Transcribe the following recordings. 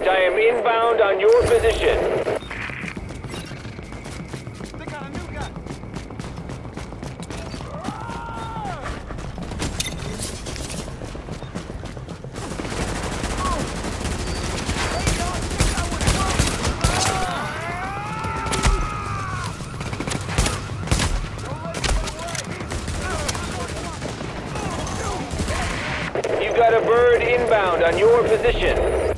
Agent, I am inbound on your position. They got a new guy. You got a bird inbound on your position.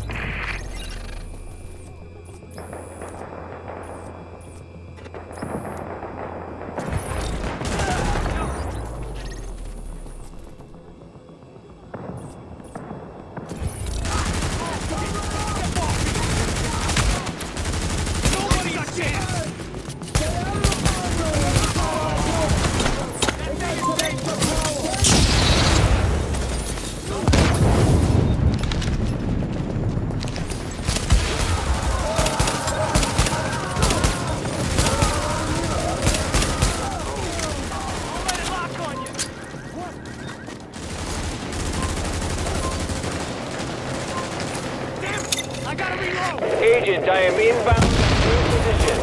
Agent, I am inbound on your position.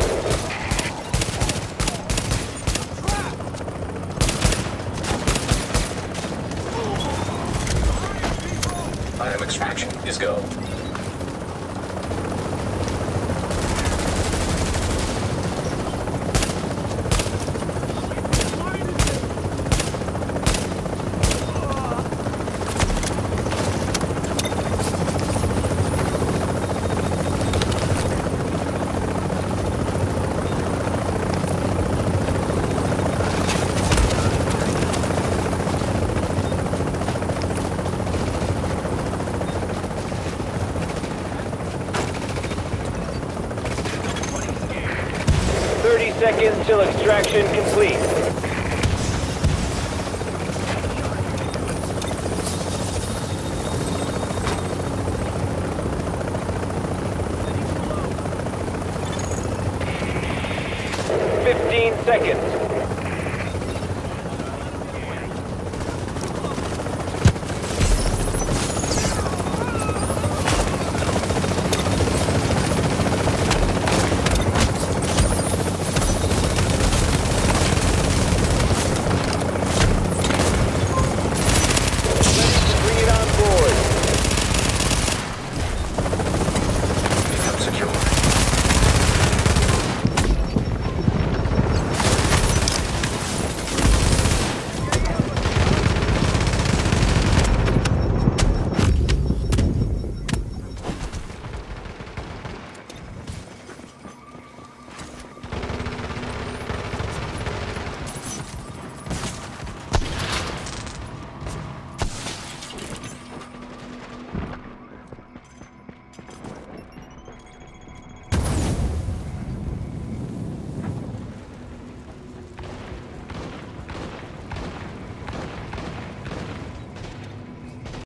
Item extraction is go. Seconds till extraction complete. Seconds.